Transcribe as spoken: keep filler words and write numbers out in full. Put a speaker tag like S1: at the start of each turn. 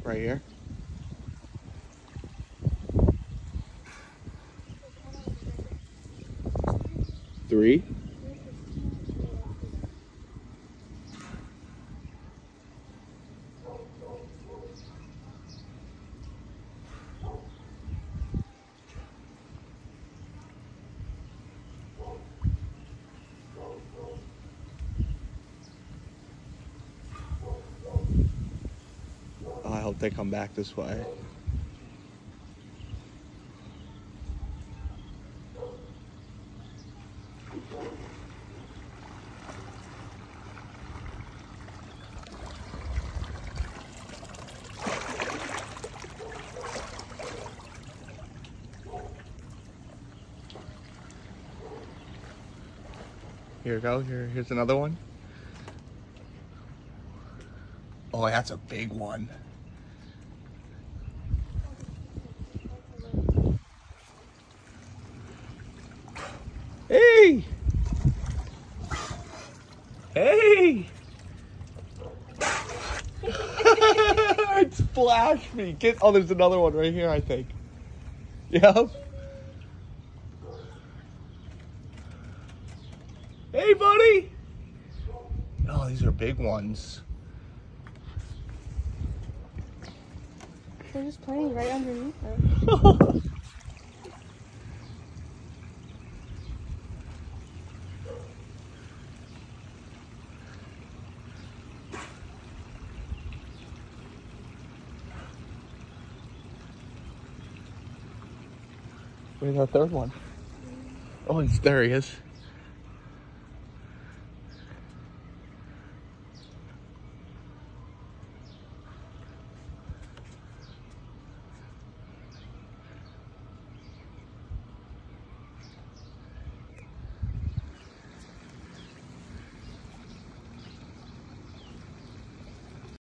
S1: right here. Three. Oh, I hope they come back this way. Here we go. Here, here's another one. Oh, that's a big one. Hey! Hey! It splashed me. Get, oh, there's another one right here, I think. Yep. Hey, buddy! Oh, these are big ones.
S2: They're just playing right underneath them.
S1: Where's our third one? Oh, he's, there he is.